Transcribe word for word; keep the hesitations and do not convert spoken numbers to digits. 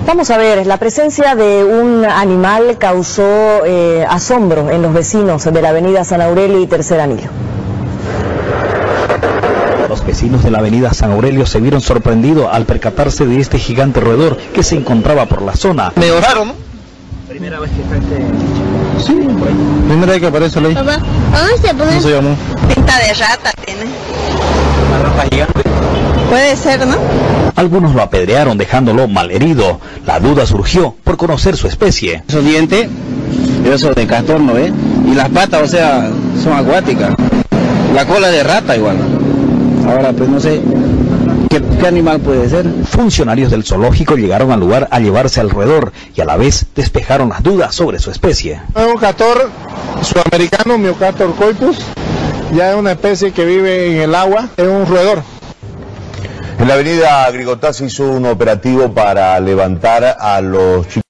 Vamos a ver, la presencia de un animal causó eh, asombro en los vecinos de la avenida San Aurelio y Tercer Anillo. Los vecinos de la avenida San Aurelio se vieron sorprendidos al percatarse de este gigante roedor que se encontraba por la zona. Medio raro, ¿no? Primera vez que está este... Sí, primera vez que aparece ahí. Papá, ¿dónde se pone? ¿Cómo se llamó? Pinta de rata tiene. Una rata gigante. Puede ser, ¿no? Algunos lo apedrearon dejándolo malherido. La duda surgió por conocer su especie. Esos dientes, esos de castor, ¿no ves? Y las patas, o sea, son acuáticas. La cola de rata igual. Ahora, pues no sé, ¿qué, qué animal puede ser? Funcionarios del zoológico llegaron al lugar a llevarse al roedor y a la vez despejaron las dudas sobre su especie. Es un castor sudamericano, Myocator coipus, ya es una especie que vive en el agua, es un roedor. En la avenida Grigotá se hizo un operativo para levantar a los chicos.